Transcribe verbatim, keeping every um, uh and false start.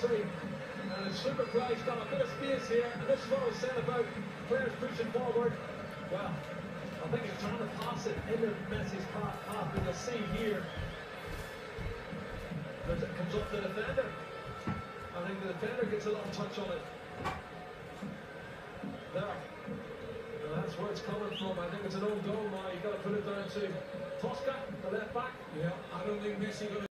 three. And it's super play, he's got a bit of space here, and this is what I was saying about players pushing forward. Well, I think he's trying to pass it into Messi's path, path but you'll see here, as it comes off the defender. I think the defender gets a little touch on it. There. And that's where it's coming from. I think it's an own goal now. You've got to put it down to Tosca, the left back. Yeah, I don't think Messi got